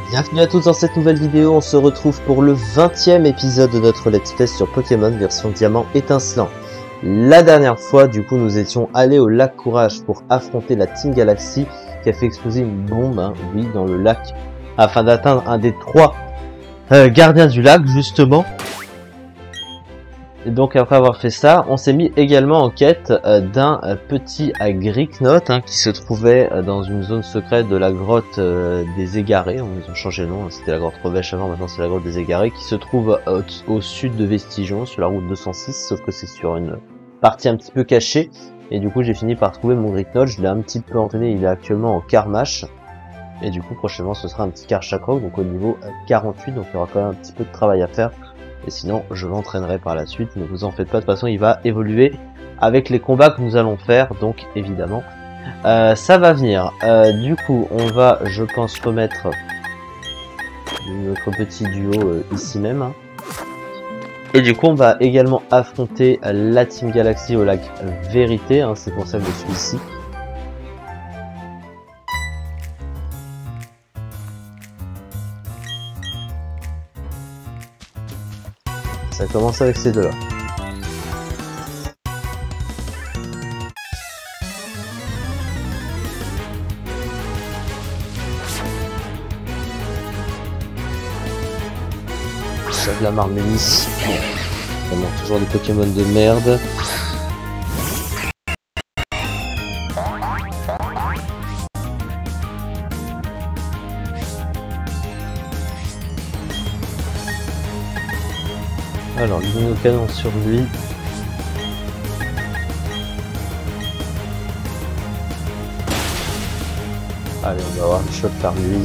Bienvenue à tous dans cette nouvelle vidéo, on se retrouve pour le 20e épisode de notre let's play sur Pokémon version Diamant étincelant. La dernière fois, du coup, nous étions allés au lac Courage pour affronter la Team Galaxy qui a fait exploser une bombe, oui, dans le lac, afin d'atteindre un des 3 gardiens du lac, justement. Et donc après avoir fait ça, on s'est mis également en quête d'un petit Gricknote qui se trouvait dans une zone secrète de la grotte des Égarés. Ils ont changé de nom, c'était la grotte Revêche avant, maintenant c'est la grotte des Égarés, qui se trouve au sud de Vestigion, sur la route 206, sauf que c'est sur une partie un petit peu cachée. Et du coup j'ai fini par trouver mon Gricknote, je l'ai un petit peu entraîné, il est actuellement en Carmash. Et du coup prochainement ce sera un petit Karchakrok, donc au niveau 48, donc il y aura quand même un petit peu de travail à faire. Et sinon, je l'entraînerai par la suite. Ne vous en faites pas, de toute façon, il va évoluer avec les combats que nous allons faire. Donc, évidemment, ça va venir. Du coup, on va, je pense, remettre notre petit duo ici même. Et du coup, on va également affronter la Team Galaxy au lac Vérité. C'est pour ça que je suis ici. Ça commence avec ces deux-là. Ça de la Marmélis. Vraiment toujours des Pokémon de merde. Alors, nos canons sur lui. Allez, on va avoir une shot par lui.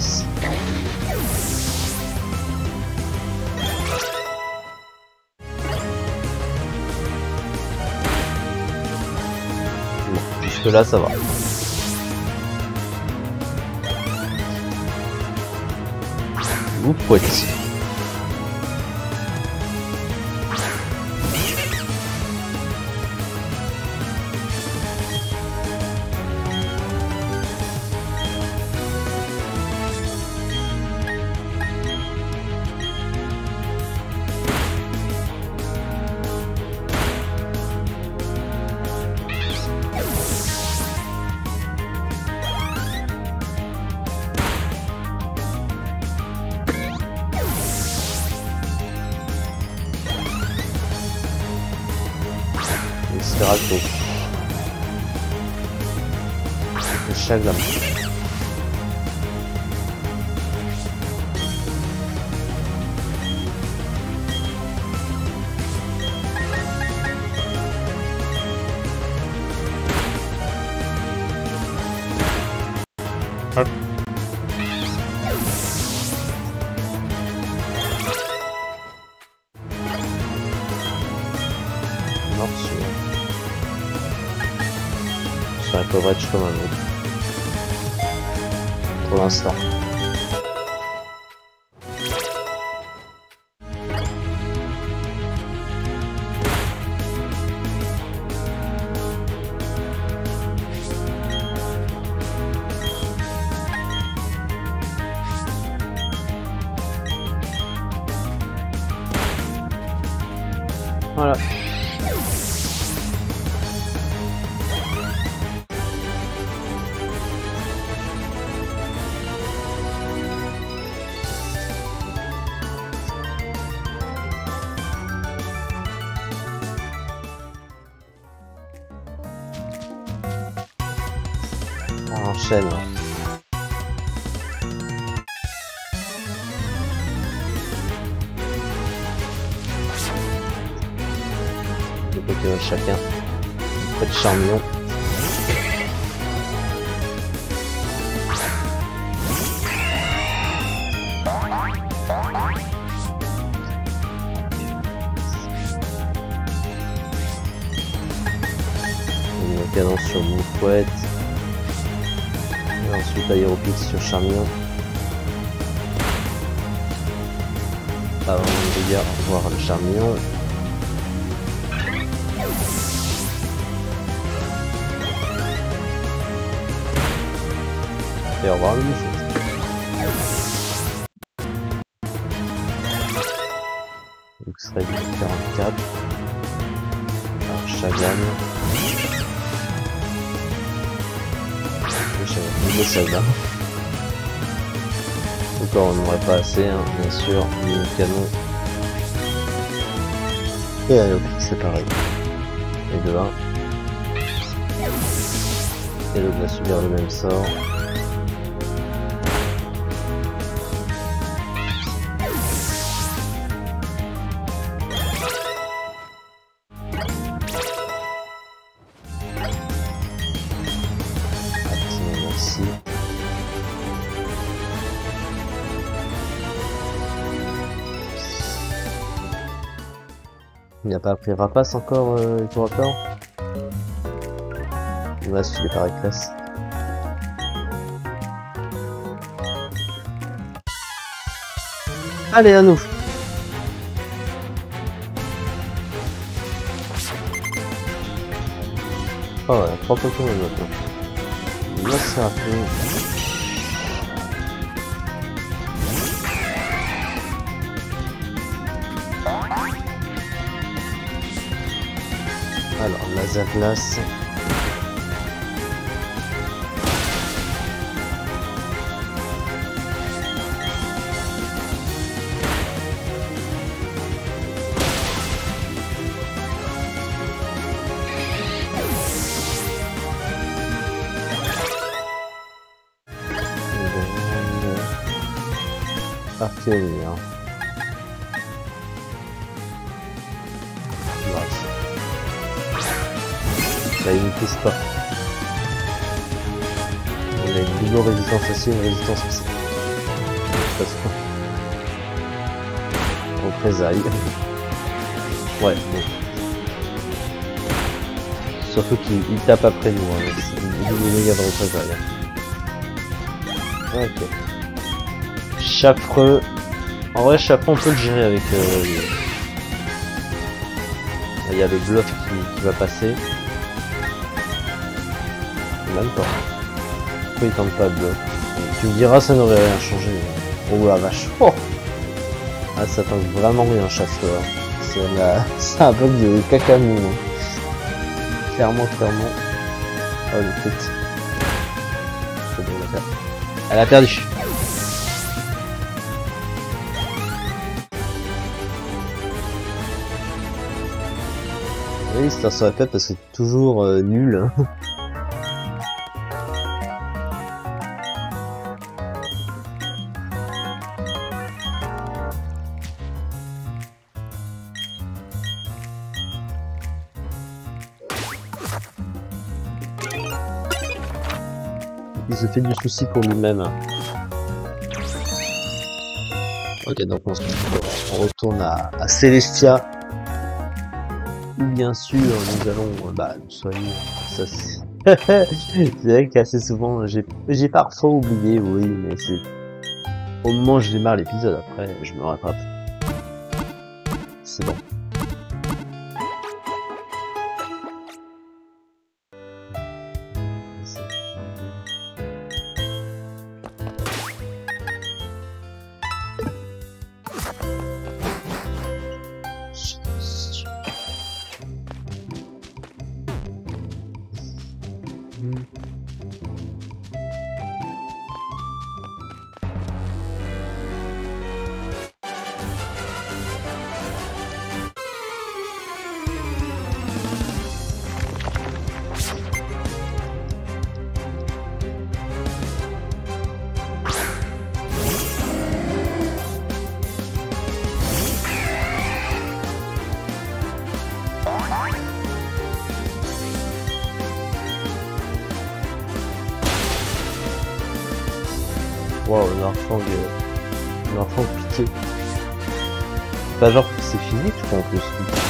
Bon, jusque là, ça va. Ou poète. C'est raté. Le chagrin. Hop. Morceau. Sur un coverage comme un autre. Pour l'instant. Voilà. On enchaîne. Deux Pokémon chacun. Près de Charmillon. On canon sur Moufouette. Et ensuite Aéropix sur Charmillon. Avant les dégâts, au revoir le Charmillon. Et au revoir le Moufouette. donc ce serait du 44. Alors, Shagan. Le Shagan. Encore, on n'aurait pas assez, hein, bien sûr, le canon. Et allez, c'est pareil. Et de 1. Et l'autre va subir le même sort. Merci. Il n'a pas appris rapace encore, tout rapport. Il va se filer par classe. Allez, à nous. Oh ouais, 3 Pokémon maintenant. Là, ça fait... Alors, laser glace. Artillerie, hein. Là, il ne pousse pas. On a une double résistance aussi, une résistance aussi. Représailles. Ouais, bon. Surtout qu'il tape après nous, hein. C'est une double dégâts de représailles. Ok. Chaffreux. En vrai, Chaffreux, on peut le gérer avec... Il y a le bluff qui va passer. Même pas. Pourquoi il tente pas de bluff? Tu me diras, ça n'aurait rien changé. Oh la vache. Oh, ah, ça tente vraiment rien, Chasseur. C'est un bug de cacamou. Hein. Clairement. Oh, le petit. C'est bon, elle a perdu. Oui, ça se répète parce que c'est toujours nul. Il se fait du souci pour lui-même. Ok, donc on retourne à Celestia. Où bien sûr nous allons nous soigner. Ça c'est vrai qu'assez souvent j'ai parfois oublié, oui, mais c'est au moment où je démarre l'épisode, après je me rattrape. C'est bon. Waouh, l'enfant piqué. C'est pas genre que c'est physique, je crois en plus.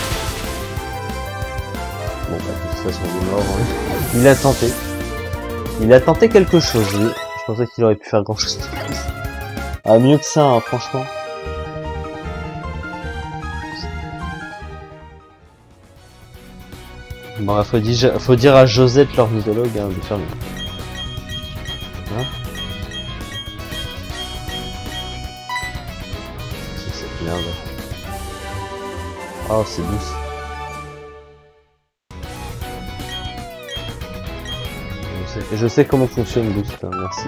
Bon, bah, de toute façon, il est mort. Hein. Il a tenté quelque chose, oui. Je pensais qu'il aurait pu faire grand chose de plus. Ah, mieux que ça, hein, franchement. Bon, faut dire à Josette, l'ornithologue, hein, de faire mieux. Hein? C'est cette merde. Oh, c'est douce. Je sais comment fonctionne Boost, hein, merci.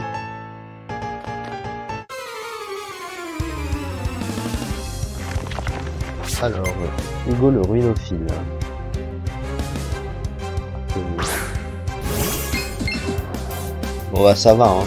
Alors, Hugo le ruinophile. Bon bah ça va hein.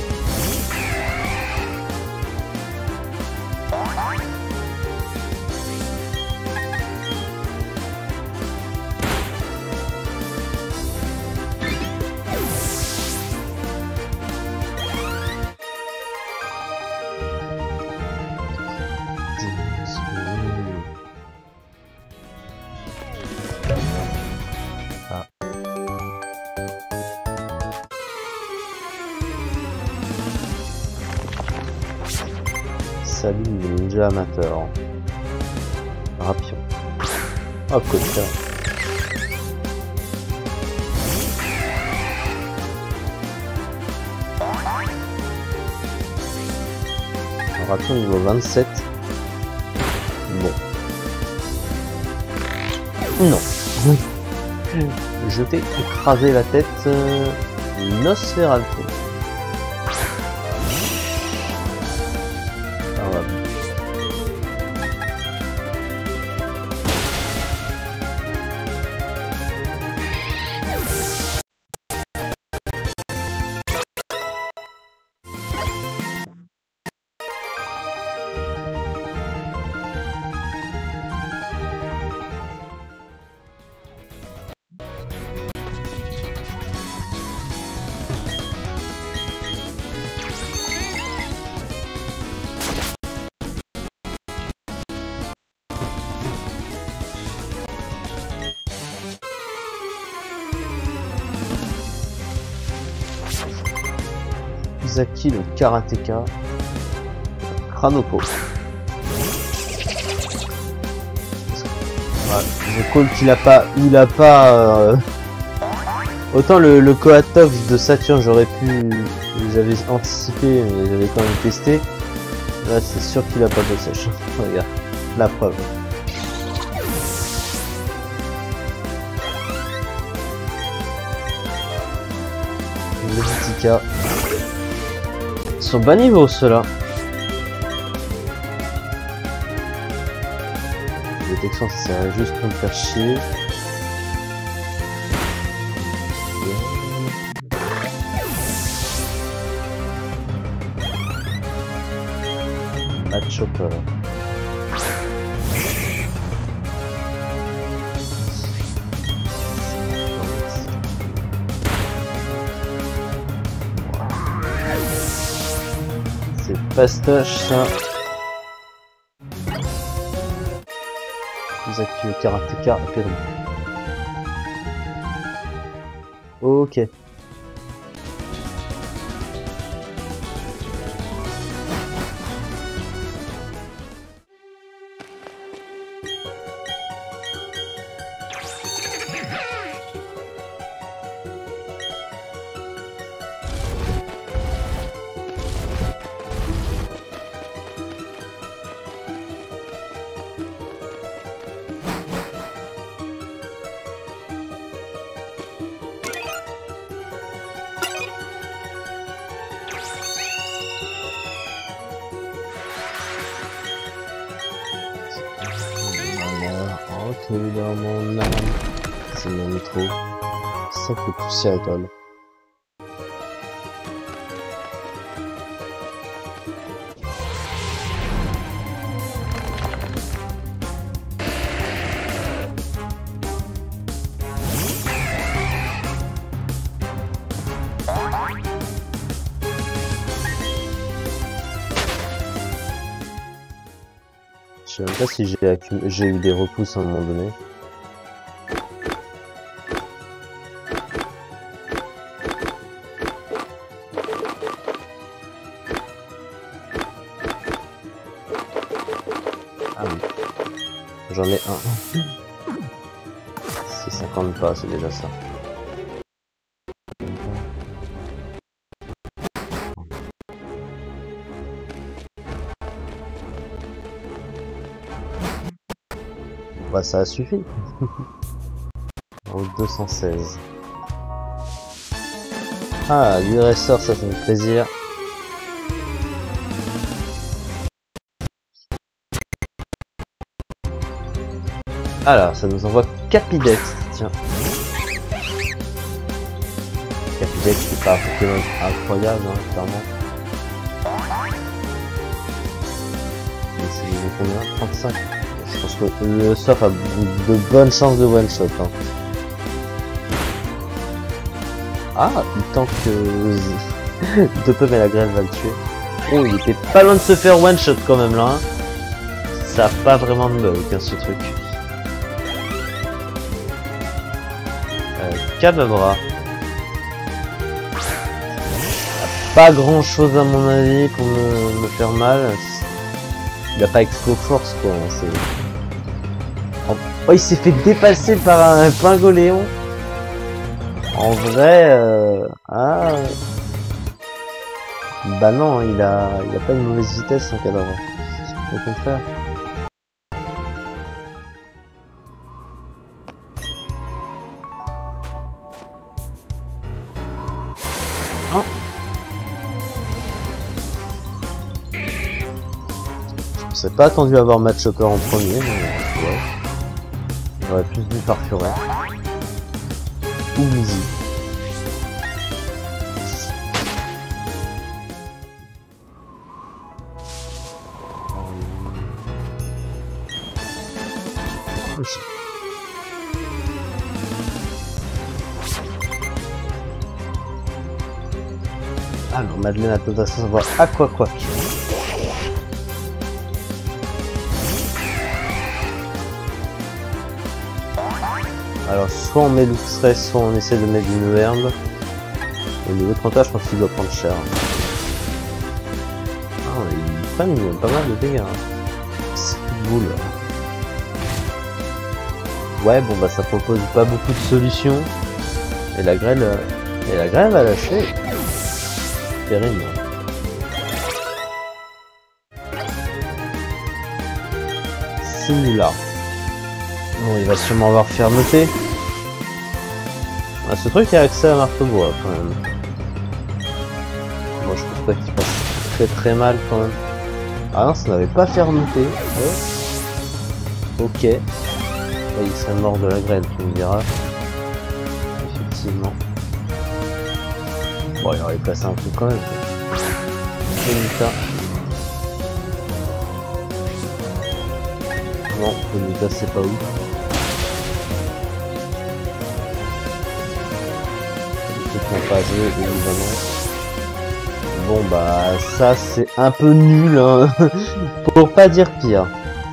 Salut les ninjas amateurs. Rapion. Hop, coca. Rapion niveau 27. Bon. Non. Je t'ai écrasé la tête. Nosferatu. Zaki le karatéka. Kranoko. Ouais, je call qu'il a pas. Il a pas. Autant le Kohatov de Saturn j'aurais pu. J'avais anticipé mais j'avais quand même testé. Là c'est sûr qu'il a pas de sèche. Regarde. La preuve. Le Vitica. Ils sont bas niveau ceux-là. Détection ça sert juste pour me faire chier. Bad chopper. Pastoche, ça. Vous activez karatéka Pérou. Ok. Dans mon âme, c'est mon métro, ça peut pousser à l'école. Je sais même pas si j'ai eu des repousses à un moment donné. Ah oui. J'en ai un. C'est 50 pas, c'est déjà ça. Bah ça a suffi. Route 216. Ah, du ressort, ça fait plaisir. Alors, ça nous envoie Capidex, tiens. Capidex, c'est pas un Pokémon incroyable, hein, clairement. Mais c'est combien? 35. Je pense que le surf a de bonnes chances de one-shot. Hein. Ah, tant que de peu mais la grêle va le tuer. Oh, il était pas loin de se faire one-shot quand même là. Hein. Ça a pas vraiment de bug, hein, ce truc. Kadabra. Pas grand chose à mon avis pour me faire mal. Il a pas Expo Force quoi. Oh, il s'est fait dépasser par un Pingoléon. En vrai, ah. Bah non, il a pas une mauvaise vitesse, un Kadabra. Au contraire. Oh. Je sais pas attendu à avoir Match Chopper en premier, mais ouais. J'aurais plus vu Farfuret. Ou Mizzy. Alors, Madeleine a tout à savoir à quoi. Alors, soit on met l'Ouxray, soit on essaie de mettre une herbe. Au niveau 30, je pense qu'il doit prendre cher. Ah, ils prennent pas mal de dégâts. Hein. C'est une boule. Ouais, bon bah ça propose pas beaucoup de solutions. Et la grêle va lâcher. Terrible. Simula. Bon, il va sûrement avoir fermeté. Ah, ce truc a accès à marteau-bois quand même. Moi je pense pas qu'il passe très mal quand même. Ah non, ça n'avait pas fermeté. Ouais. Ok. Là, il serait mort de la grêle, tu me diras. Effectivement. Bon, il aurait placé un coup quand même. Bonita. Non, Bonita c'est pas où. Pas joué, évidemment. Bon bah ça c'est un peu nul hein. Pour pas dire pire.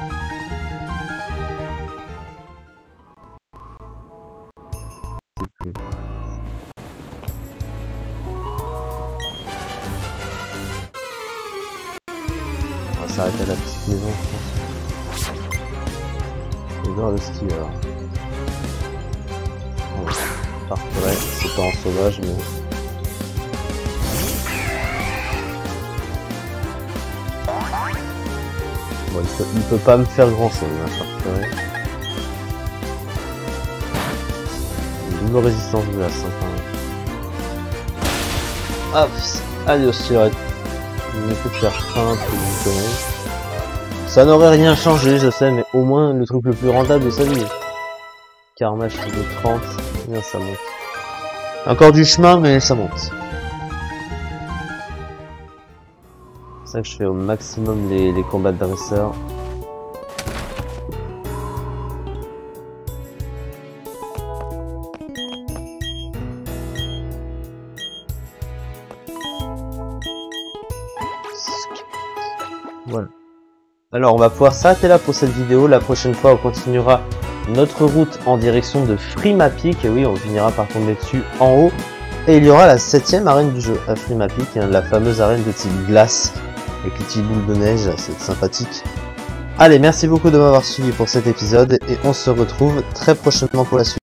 On va s'arrêter à la petite maison je pense. Je vais voir le skieur. Parfait, c'est pas en sauvage mais... Bon, il peut pas me faire grand chose, hein, parfait. Double résistance de la 5. Hop, allez aussi, il me fait faire feinte ou une connerie. Ça n'aurait rien changé, je sais, mais au moins le truc le plus rentable de sa vie. Carnage de 30. Bien, ça monte. Encore du chemin, mais ça monte. C'est ça que je fais au maximum les combats de dresseurs. Voilà. Alors, on va pouvoir s'arrêter là pour cette vidéo. La prochaine fois, on continuera notre route en direction de Frimapic, et oui, on finira par tomber dessus en haut, et il y aura la 7ème arène du jeu à Frimapic, hein, la fameuse arène de type glace, avec les petites boules de neige, c'est sympathique. Allez, merci beaucoup de m'avoir suivi pour cet épisode, et on se retrouve très prochainement pour la suite.